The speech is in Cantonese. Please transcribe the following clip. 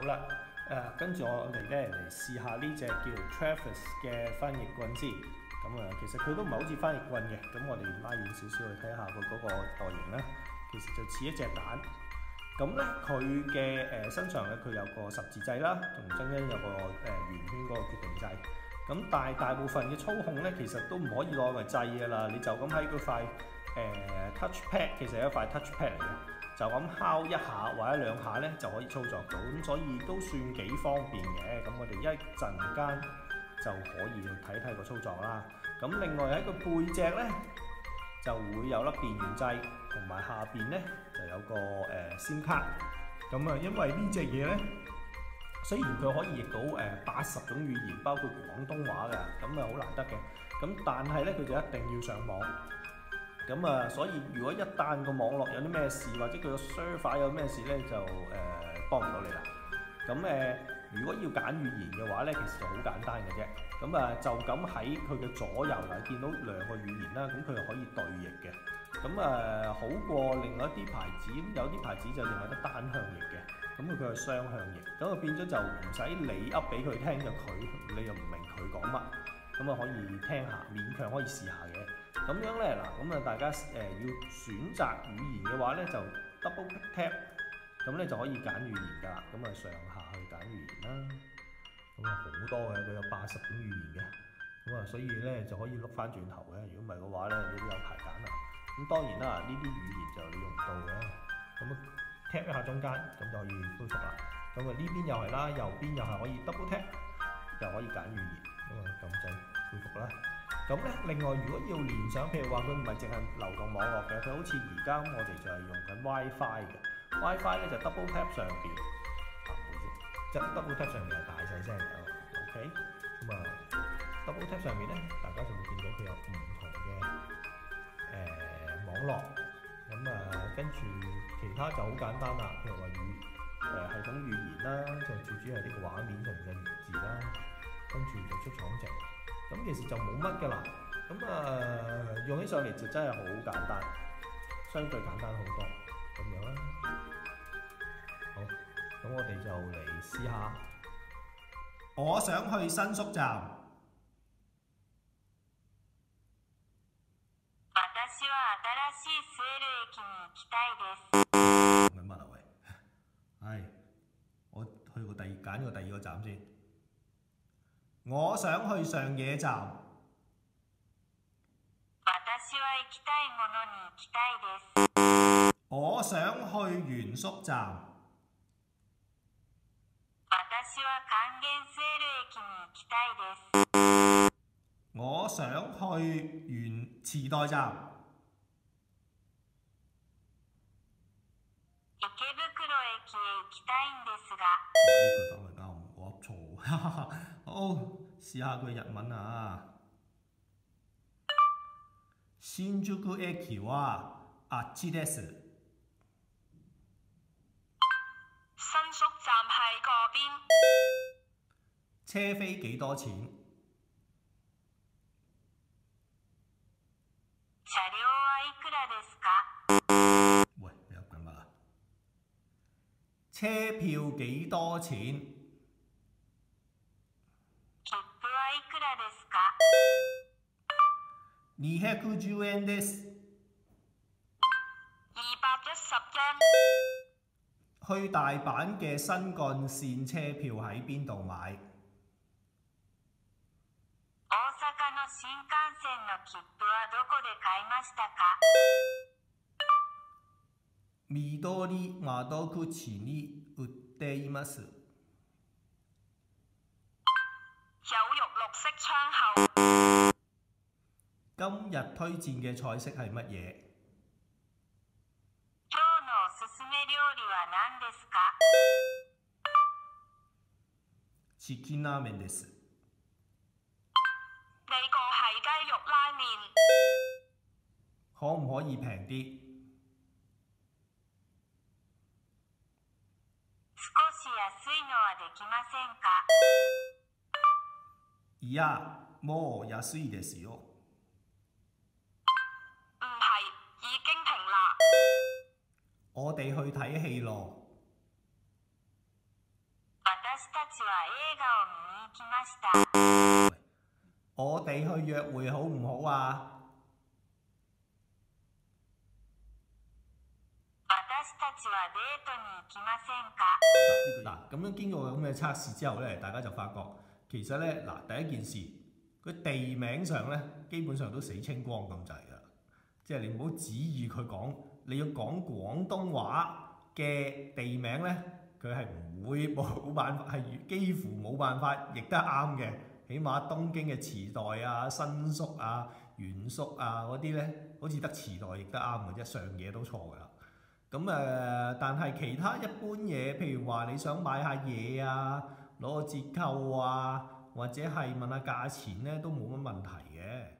啦，跟住我哋咧嚟試下呢隻叫 Travis 嘅翻譯棍先。其實佢都唔係好似翻譯棍嘅，咁我哋拉遠少少去睇下佢嗰個外形啦。其實就似一隻蛋。咁咧佢嘅身上咧佢有個十字掣啦，同中間有個圓圈嗰個決定掣。咁但係大部分嘅操控咧，其實都唔可以攞嚟掣㗎啦。你就咁喺嗰塊touch pad， 其實係一塊 touch pad 嚟嘅，就咁敲一下或者兩下咧就可以操作到。咁所以都算幾方便嘅。咁我哋一陣間就可以去睇睇個操作啦。咁另外喺個背脊咧就會有粒電源掣，同埋下邊咧就有個SIM 卡。因為呢隻嘢咧，雖然佢可以譯到80種語言，包括廣東話㗎，咁好難得嘅。咁但係咧佢就一定要上網。所以如果一旦個網絡有啲咩事，或者佢個 server 有咩事咧，就幫唔到你啦。如果要揀語言嘅話咧，其實就好簡單嘅啫。就咁喺佢嘅左右嗱，見到兩個語言啦，咁佢又可以對譯嘅。好過另外一啲牌子，有啲牌子就淨係得單向譯嘅，咁佢係雙向譯，咁變咗就唔使你噏俾佢聽，你又唔明佢講乜，可以聽下，勉強可以試下嘅。咁樣咧嗱，大家要選擇語言嘅話咧，就 double tap， 咁咧就可以揀語言㗎啦。上下去揀語言啦。好多嘅，佢有80種語言嘅。所以咧就可以碌翻轉頭嘅。如果唔係嘅話咧，你都有排揀啦。當然啦，呢啲語言就你用唔到嘅。tap 一下中間，咁就可以恢復啦。呢邊又係啦，右邊又係可以 double tap， 又可以揀語言。撳掣恢復啦。另外如果要連上，譬如話佢唔係淨係流動網絡嘅，佢好似而家我哋就係用緊 WiFi 嘅。WiFi 咧就 double tap 上邊，即係 double tap 上面係大細聲嘅。OK，double tap 上面咧，大家就會見到佢有唔同嘅網絡。跟住其他就好簡單啦，譬如話系統語言啦，就最主要係呢個畫面上面嘅文字啦，跟住就出廠值。其實就冇乜㗎啦。用起上嚟就真係好簡單，相對簡單好多咁樣啦。好，咁我哋就嚟試下。我想去新宿站。 私は新しいスエル駅に行きたいです。 講緊乜啊喂？我去過揀個第二個站先。我想去上野站。 私は行きたいものに行きたいです。 我想去原宿站。 私は還元スエル駅に行きたいです。 我想去池袋站。 池袋駅へ行きたいんですが。 呢句反為啱，我噏錯。好，試下佢日文啊。新宿駅はあっちです。 新宿站喺嗰邊。 車飛幾多錢？ 車両はいくらですか？ 喂，你噏緊乜啊？車票幾多錢？ 切符はいくらですか ？210円です。 210円。 去大阪嘅新幹線車票喺邊度買？ 大阪の新幹線の切符はどこで買いましたか？ 緑窓口に売っています。 有肉綠色窗口。 今日推薦嘅菜式係乜嘢？ 今日のおすすめ料理は何ですか？ チキンラーメンです。 呢個係雞肉拉麵。 可唔可以平啲？ 少し安いのはできませんか？ いや、もう安いですよ。 唔係，已經平啦。 我哋去睇戲咯。 我きました。 我哋去約會好唔好啊？ 私たちはデートに行きませんか？ 嗱，咁樣經過咁嘅測試之後咧，大家就發覺其實咧嗱，第一件事佢地名上咧基本上都死清光咁滯噶，即係你唔好指意佢講，你要講廣東話嘅地名咧，佢係唔會冇辦法，係幾乎冇辦法譯得啱嘅。起碼東京嘅池袋啊、新宿啊、原宿啊嗰啲咧，好似得池袋譯得啱嘅啫，上野都錯㗎啦。咁但係其他一般嘢，譬如話你想買下嘢啊，攞個折扣啊，或者係問下價錢咧，都冇乜問題嘅。